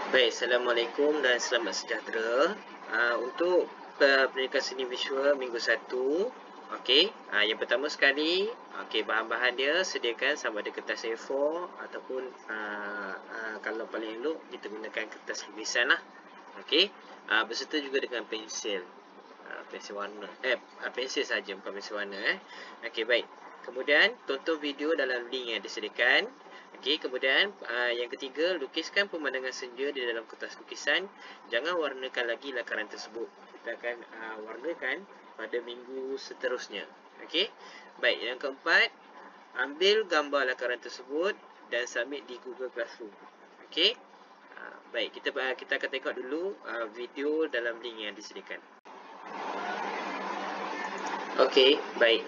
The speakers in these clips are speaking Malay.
Baik, Assalamualaikum dan selamat sejahtera. Untuk pendidikan seni visual minggu 1, okey. Yang pertama sekali, okey, bahan-bahan dia sediakan sama ada kertas A4 ataupun kalau paling elok kita gunakan kertas lukisan lah. Okey. Berserta juga dengan pensel. Pensel warna. Pensel saja, bukan pensel warna. Okey, baik. Kemudian tonton video dalam link yang disediakan. Okey, kemudian yang ketiga, lukiskan pemandangan senja di dalam kertas lukisan. Jangan warnakan lagi lakaran tersebut. Kita akan warnakan pada minggu seterusnya. Okey. Baik, yang keempat, ambil gambar lakaran tersebut dan submit di Google Classroom. Okey. Baik, kita akan tengok dulu video dalam link yang disediakan. Okey, baik.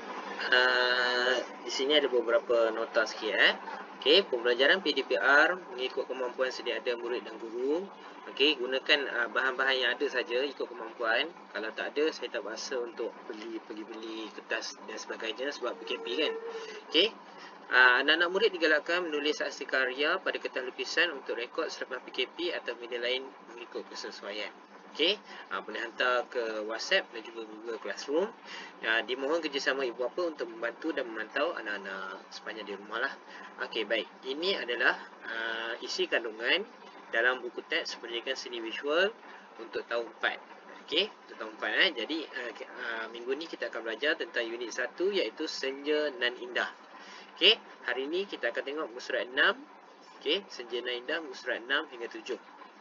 Di sini ada beberapa nota sikit. Okey, pembelajaran PDPR mengikut kemampuan sedia ada murid dan guru. Okey, gunakan bahan-bahan yang ada saja ikut kemampuan. Kalau tak ada, saya tak berasa untuk pergi beli kertas dan sebagainya sebab PKP kan. Okey. Anak-anak murid digalakkan menulis aksi karya pada kertas lukisan untuk rekod selepas PKP atau media lain mengikut kesesuaian. Okey, boleh hantar ke WhatsApp dan juga Google Classroom. Dimohon kerjasama ibu bapa untuk membantu dan memantau anak-anak sepanjang di rumah lah. Okey, baik. Ini adalah isi kandungan dalam buku teks pendidikan seni visual untuk tahun 4. Okey, untuk tahun 4. Jadi, minggu ni kita akan belajar tentang unit 1 iaitu Senja Nan Indah. Okey, hari ini kita akan tengok muka surat 6. Okey, Senja Nan Indah muka surat 6 hingga 7.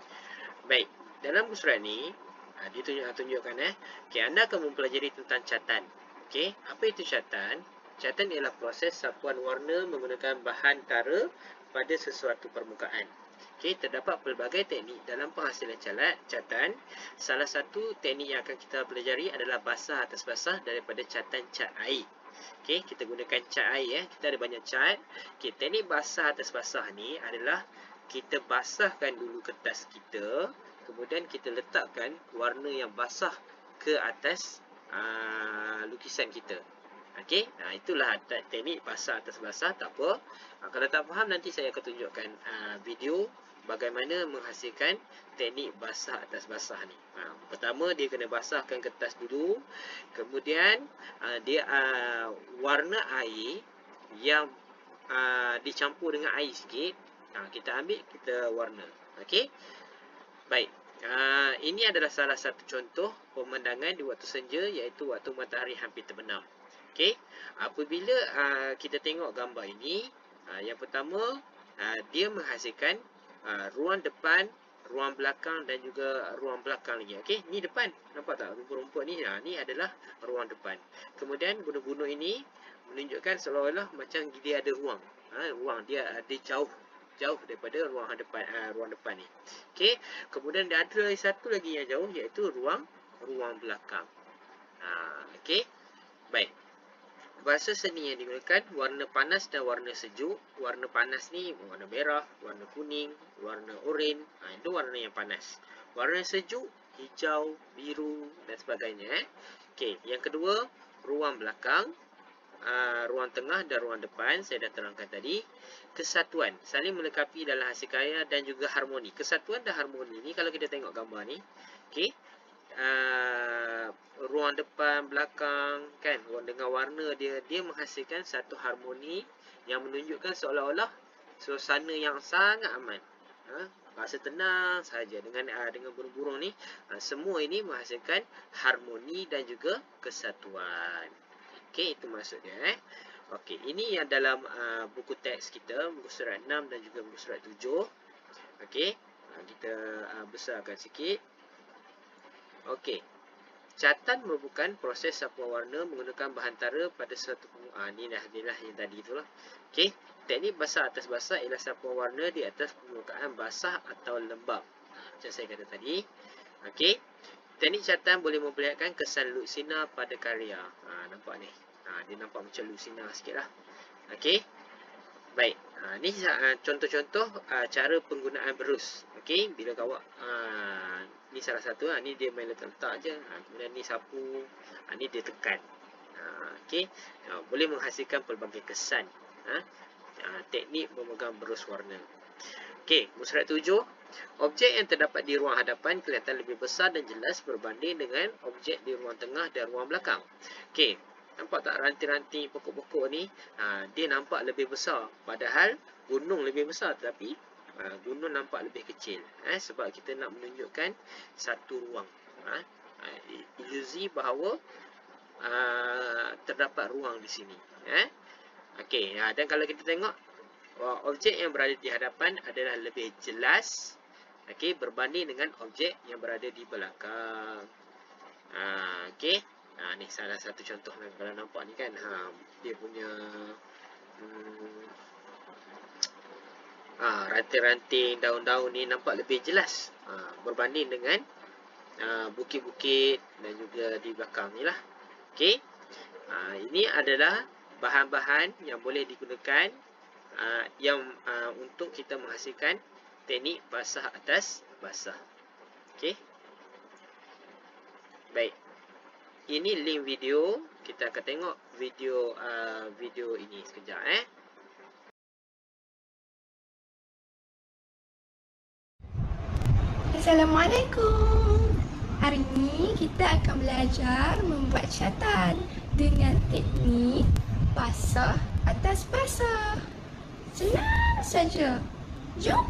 Baik. Dalam buku surat ni, dia tunjukkan okay, anda akan mempelajari tentang catan. Okey, apa itu catan? Catan ialah proses sapuan warna menggunakan bahan tara pada sesuatu permukaan. Okey, terdapat pelbagai teknik dalam penghasilan catan. Salah satu teknik yang akan kita pelajari adalah basah atas basah daripada catan cat air. Okey, kita gunakan cat air. Kita ada banyak cat. Okey, teknik basah atas basah ni adalah kita basahkan dulu kertas kita. Kemudian kita letakkan warna yang basah ke atas lukisan kita. Okey, itulah teknik basah atas basah. Tak apa. Kalau tak faham, nanti saya akan tunjukkan video bagaimana menghasilkan teknik basah atas basah ni. Pertama, dia kena basahkan kertas dulu. Kemudian, dia warna air yang dicampur dengan air sikit. Kita ambil, kita warna. Okey. Baik, ini adalah salah satu contoh pemandangan di waktu senja iaitu waktu matahari hampir terbenam. Okey, apabila kita tengok gambar ini, yang pertama dia menghasilkan ruang depan, ruang belakang dan juga ruang belakang lagi. Okey, ni depan. Nampak tak rumput-rumput ni? Ni adalah ruang depan. Kemudian gunung-gunung ini menunjukkan seolah-olah macam dia ada ruang. Ruang dia ada jauh daripada ruang depan ni. Okey, kemudian ada satu lagi yang jauh iaitu ruang belakang. Okey. Baik. Bahasa seni yang digunakan warna panas dan warna sejuk. Warna panas ni warna merah, warna kuning, warna oranye. Itu warna yang panas. Warna sejuk hijau, biru dan sebagainya. Okey, yang kedua ruang belakang. Ruang tengah dan ruang depan saya dah terangkan tadi. Kesatuan, saling melengkapi dalam hasil karya dan juga harmoni. Kesatuan dan harmoni ni kalau kita tengok gambar ni, okey, ruang depan, belakang kan, dengan warna dia menghasilkan satu harmoni yang menunjukkan seolah-olah suasana yang sangat aman. Rasa tenang saja dengan burung-burung ni. Semua ini menghasilkan harmoni dan juga kesatuan. Okey, itu maksudnya. Okey, ini yang dalam buku teks kita, buku surat 6 dan juga buku surat 7. Okey, kita besarkan sikit. Okey, catan merupakan proses sapuan warna menggunakan bahan tara pada suatu permukaan. Inilah yang tadi itulah. Okey, teknik basah atas basah ialah sapuan warna di atas permukaan basah atau lembab. Macam saya kata tadi. Okey. Teknik catan boleh memperlihatkan kesan lut sinar pada karya. Nampak ni. Dia nampak macam lut sinar sikit lah. Okey. Baik. Ni contoh-contoh cara penggunaan berus. Okey. Bila kawak. Ni salah satu. Ni dia main letak-letak je. Kemudian ni sapu. Ni dia tekan. Okey. Boleh menghasilkan pelbagai kesan. Teknik memegang berus warna. Okey, musyarat 7. Objek yang terdapat di ruang hadapan kelihatan lebih besar dan jelas berbanding dengan objek di ruang tengah dan ruang belakang. Okey, nampak tak ranting-ranting pokok-pokok ni? Dia nampak lebih besar. Padahal gunung lebih besar, tetapi gunung nampak lebih kecil. Sebab kita nak menunjukkan satu ruang. Ilusi bahawa terdapat ruang di sini. Okey, dan kalau kita tengok, objek yang berada di hadapan adalah lebih jelas, okey, berbanding dengan objek yang berada di belakang. Okey, ni salah satu contoh kalau nampak ni kan, dia punya ranting-ranting daun-daun ni nampak lebih jelas berbanding dengan bukit-bukit dan juga di belakang ni lah. Okey, ini adalah bahan-bahan yang boleh digunakan untuk kita menghasilkan teknik basah atas basah. Okey. Baik. Ini link video. Kita akan tengok video ini sekejap Assalamualaikum. Hari ini kita akan belajar membuat catatan dengan teknik basah atas basah. Senang saja. Jom.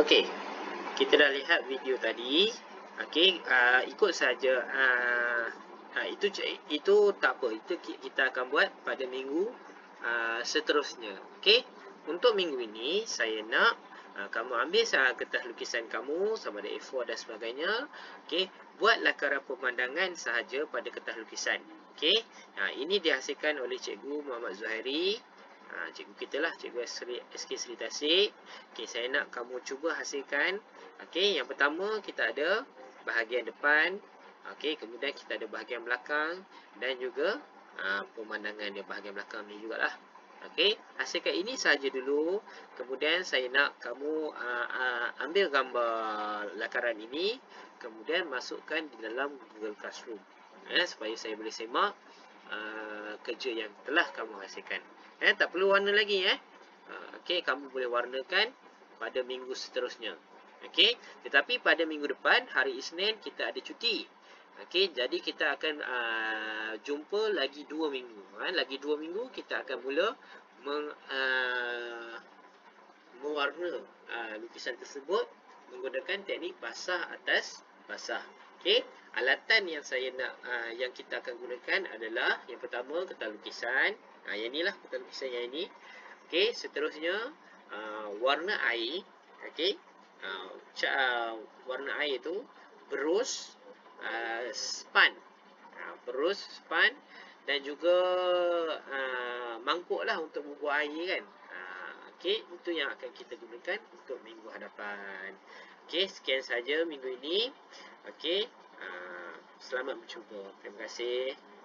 Okey, kita dah lihat video tadi. Okey, ikut saja. Itu tak apa. Itu kita akan buat pada minggu seterusnya. Okey, untuk minggu ini saya nak kamu ambil kertas lukisan kamu sama ada A4 dan sebagainya. Okey, buat lakaran pemandangan sahaja pada kertas lukisan. Okey, ini dihasilkan oleh Cikgu Muhammad Zuhairi. Cikgu kita lah, Cikgu SK Seri Tasik. Okey, saya nak kamu cuba hasilkan. Okey, yang pertama kita ada bahagian depan. Okey, kemudian kita ada bahagian belakang dan juga pemandangan di bahagian belakang ni jugalah. Okey, hasilkan ini saja dulu. Kemudian saya nak kamu ambil gambar lakaran ini, kemudian masukkan di dalam Google Classroom. Supaya saya boleh semak kerja yang telah kamu hasilkan. Tak perlu warna lagi. Okey, kamu boleh warnakan pada minggu seterusnya. Okey, tetapi pada minggu depan, hari Isnin, kita ada cuti. Okey, jadi kita akan jumpa lagi 2 minggu. Lagi 2 minggu kita akan mula mewarna lukisan tersebut menggunakan teknik basah atas basah. Okey, alatan yang saya nak yang kita akan gunakan adalah yang pertama kertas lukisan. Yang inilah kertas lukisan yang ini. Okey, seterusnya warna air. Okey, warna air itu berus, span, berus, span dan juga mangkuk lah untuk membuat air kan. Okey, itu yang akan kita gunakan untuk minggu hadapan. Okey, sekian saja minggu ini. Okey, selamat mencuba. Terima kasih.